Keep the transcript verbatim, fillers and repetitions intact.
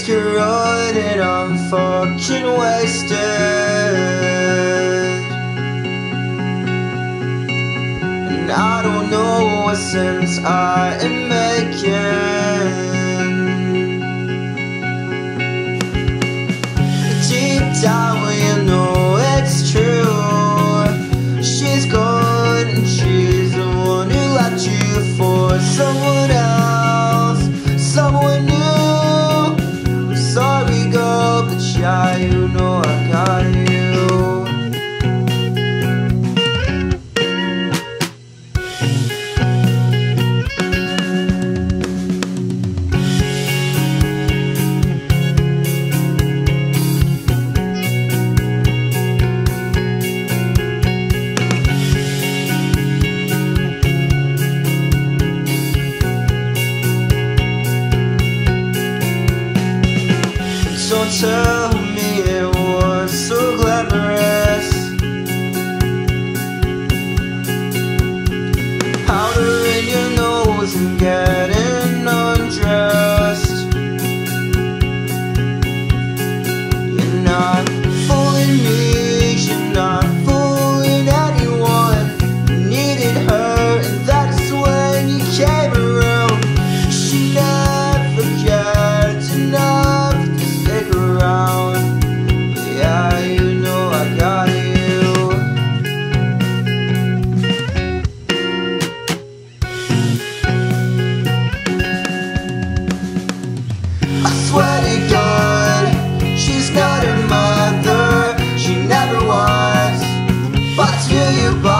corroded, I'm fucking wasted. And I don't know what sense I am making. Deep down you know it's true. She's gone and she's the one who left you for someone else, someone new. I'm sorry girl, but yeah, you know I got you. Don't tell me it was so glamorous. Powder in your nose and getting undressed. You're not fooling me, you're not fooling anyone. You needed her and that's when you came around. She never cared enough to stick around. Yeah, you know I got you. I swear to God, she's not her mother. She never was, but to you,